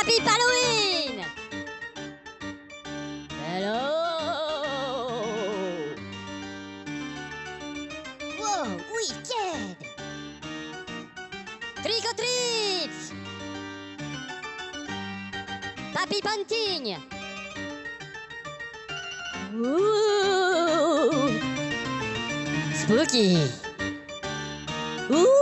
Happy Halloween! Hello! Wow, wicked! Trick or treat! Happy Bunting! Ooh! Spooky! Ooh!